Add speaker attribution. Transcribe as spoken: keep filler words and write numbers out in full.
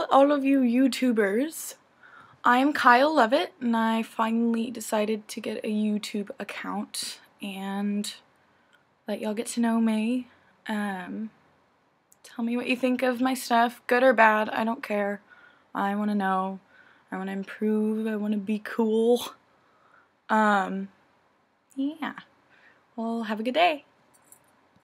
Speaker 1: all of you YouTubers. I am Kyle Levitt, and I finally decided to get a YouTube account and let y'all get to know me. Um, tell me what you think of my stuff, good or bad, I don't care. I want to know. I want to improve. I want to be cool. Um, yeah. Well, have a good day.